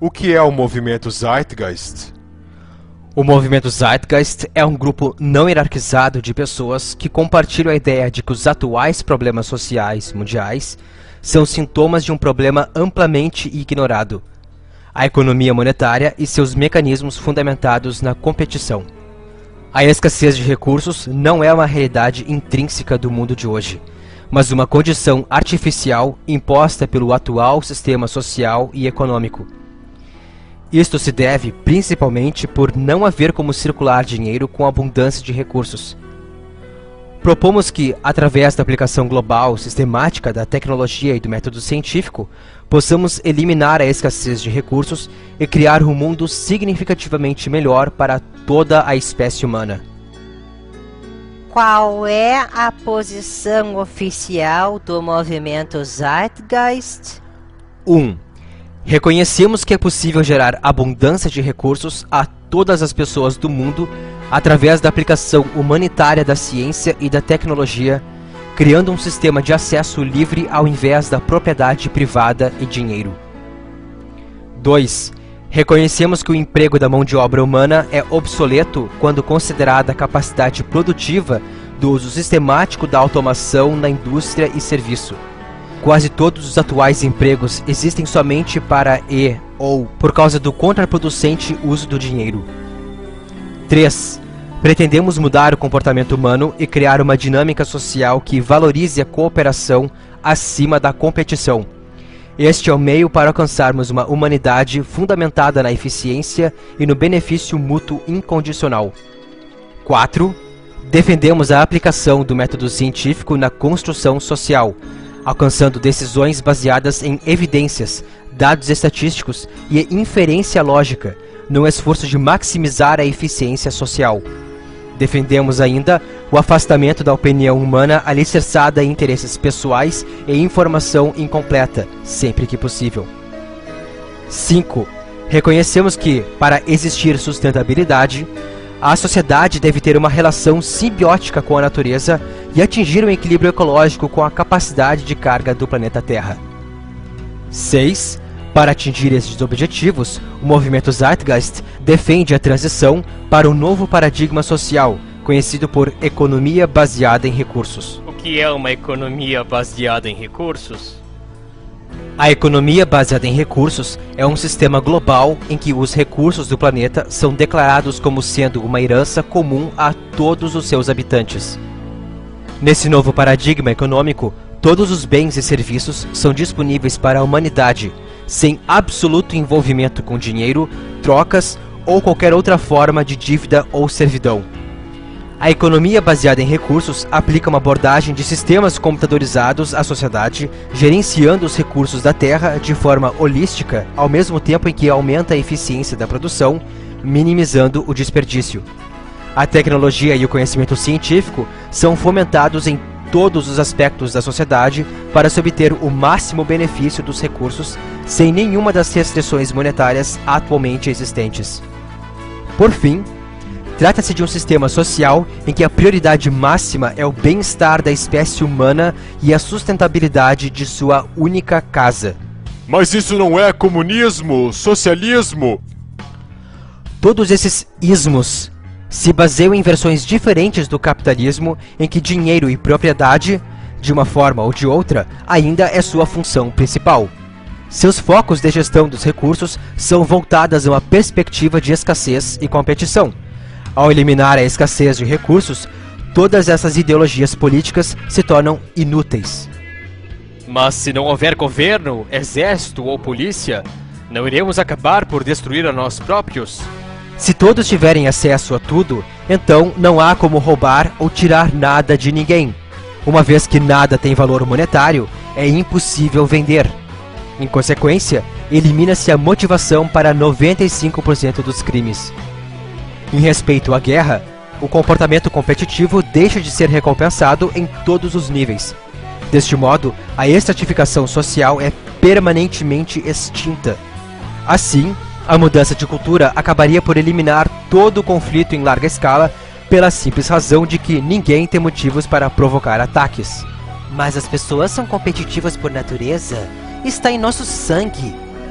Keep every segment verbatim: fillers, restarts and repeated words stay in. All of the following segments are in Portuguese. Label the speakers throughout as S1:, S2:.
S1: O que é o movimento Zeitgeist?
S2: O movimento Zeitgeist é um grupo não hierarquizado de pessoas que compartilham a ideia de que os atuais problemas sociais mundiais são sintomas de um problema amplamente ignorado: a economia monetária e seus mecanismos fundamentados na competição. A escassez de recursos não é uma realidade intrínseca do mundo de hoje, mas uma condição artificial imposta pelo atual sistema social e econômico. Isto se deve principalmente por não haver como circular dinheiro com abundância de recursos. Propomos que, através da aplicação global sistemática da tecnologia e do método científico, possamos eliminar a escassez de recursos e criar um mundo significativamente melhor para toda a espécie humana.
S3: Qual é a posição oficial do movimento Zeitgeist?
S2: um. Reconhecemos que é possível gerar abundância de recursos a todas as pessoas do mundo através da aplicação humanitária da ciência e da tecnologia, criando um sistema de acesso livre ao invés da propriedade privada e dinheiro. dois. Reconhecemos que o emprego da mão de obra humana é obsoleto quando considerada a capacidade produtiva do uso sistemático da automação na indústria e serviço. Quase todos os atuais empregos existem somente para e ou por causa do contraproducente uso do dinheiro. três. Pretendemos mudar o comportamento humano e criar uma dinâmica social que valorize a cooperação acima da competição. Este é o meio para alcançarmos uma humanidade fundamentada na eficiência e no benefício mútuo incondicional. quatro. Defendemos a aplicação do método científico na construção social, alcançando decisões baseadas em evidências, dados estatísticos e inferência lógica, no esforço de maximizar a eficiência social. Defendemos ainda o afastamento da opinião humana alicerçada em interesses pessoais e informação incompleta, sempre que possível. cinco. Reconhecemos que, para existir sustentabilidade, a sociedade deve ter uma relação simbiótica com a natureza e atingir um equilíbrio ecológico com a capacidade de carga do planeta Terra. seis. Para atingir esses objetivos, o movimento Zeitgeist defende a transição para um novo paradigma social, conhecido por economia baseada em recursos.
S4: O que é uma economia baseada em recursos?
S2: A economia baseada em recursos é um sistema global em que os recursos do planeta são declarados como sendo uma herança comum a todos os seus habitantes. Nesse novo paradigma econômico, todos os bens e serviços são disponíveis para a humanidade, sem absoluto envolvimento com dinheiro, trocas ou qualquer outra forma de dívida ou servidão. A economia baseada em recursos aplica uma abordagem de sistemas computadorizados à sociedade, gerenciando os recursos da Terra de forma holística, ao mesmo tempo em que aumenta a eficiência da produção, minimizando o desperdício. A tecnologia e o conhecimento científico são fomentados em todos os aspectos da sociedade para se obter o máximo benefício dos recursos, sem nenhuma das restrições monetárias atualmente existentes. Por fim, trata-se de um sistema social em que a prioridade máxima é o bem-estar da espécie humana e a sustentabilidade de sua única casa.
S1: Mas isso não é comunismo, socialismo?
S2: Todos esses ismos se baseiam em versões diferentes do capitalismo em que dinheiro e propriedade, de uma forma ou de outra, ainda é sua função principal. Seus focos de gestão dos recursos são voltados a uma perspectiva de escassez e competição. Ao eliminar a escassez de recursos, todas essas ideologias políticas se tornam inúteis.
S4: Mas se não houver governo, exército ou polícia, não iremos acabar por destruir a nós próprios?
S2: Se todos tiverem acesso a tudo, então não há como roubar ou tirar nada de ninguém. Uma vez que nada tem valor monetário, é impossível vender. Em consequência, elimina-se a motivação para noventa e cinco por cento dos crimes. Em respeito à guerra, o comportamento competitivo deixa de ser recompensado em todos os níveis. Deste modo, a estratificação social é permanentemente extinta. Assim, a mudança de cultura acabaria por eliminar todo o conflito em larga escala pela simples razão de que ninguém tem motivos para provocar ataques.
S3: Mas as pessoas são competitivas por natureza. Está em nosso sangue.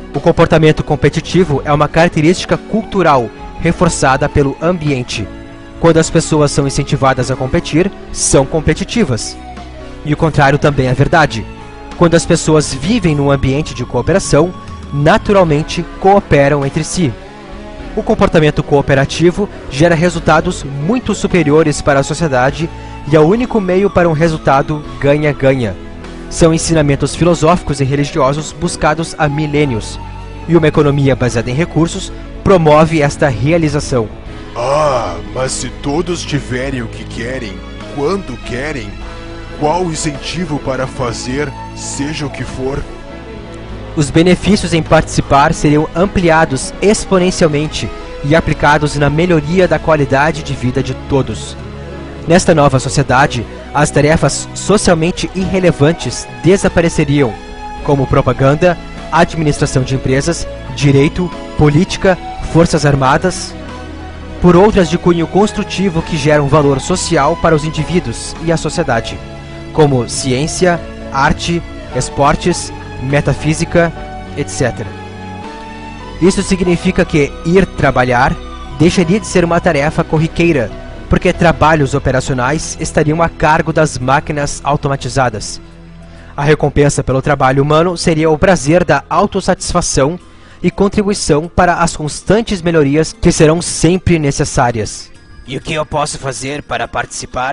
S2: O comportamento competitivo é uma característica cultural reforçada pelo ambiente. Quando as pessoas são incentivadas a competir, são competitivas. E o contrário também é verdade. Quando as pessoas vivem num ambiente de cooperação, naturalmente cooperam entre si. O comportamento cooperativo gera resultados muito superiores para a sociedade e é o único meio para um resultado ganha-ganha. São ensinamentos filosóficos e religiosos buscados há milênios, e uma economia baseada em recursos promove esta realização.
S1: Ah, mas se todos tiverem o que querem, quando querem, qual o incentivo para fazer, seja o que for?
S2: Os benefícios em participar seriam ampliados exponencialmente e aplicados na melhoria da qualidade de vida de todos. Nesta nova sociedade, as tarefas socialmente irrelevantes desapareceriam, como propaganda, administração de empresas, direito, política, forças armadas, por outras de cunho construtivo que geram valor social para os indivíduos e a sociedade, como ciência, arte, esportes, metafísica, etcétera. Isso significa que ir trabalhar deixaria de ser uma tarefa corriqueira, porque trabalhos operacionais estariam a cargo das máquinas automatizadas. A recompensa pelo trabalho humano seria o prazer da autossatisfação e contribuição para as constantes melhorias que serão sempre necessárias.
S5: E o que eu posso fazer para participar?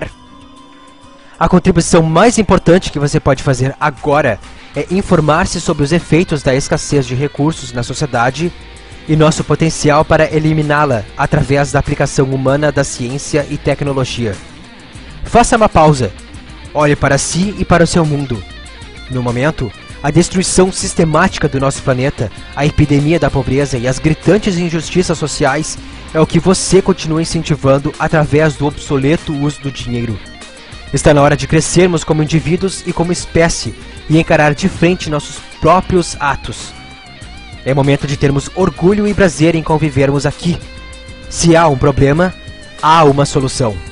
S2: A contribuição mais importante que você pode fazer agora é informar-se sobre os efeitos da escassez de recursos na sociedade e nosso potencial para eliminá-la através da aplicação humana da ciência e tecnologia. Faça uma pausa. Olhe para si e para o seu mundo. No momento, a destruição sistemática do nosso planeta, a epidemia da pobreza e as gritantes injustiças sociais é o que você continua incentivando através do obsoleto uso do dinheiro. Está na hora de crescermos como indivíduos e como espécie e encarar de frente nossos próprios atos. É momento de termos orgulho e prazer em convivermos aqui. Se há um problema, há uma solução.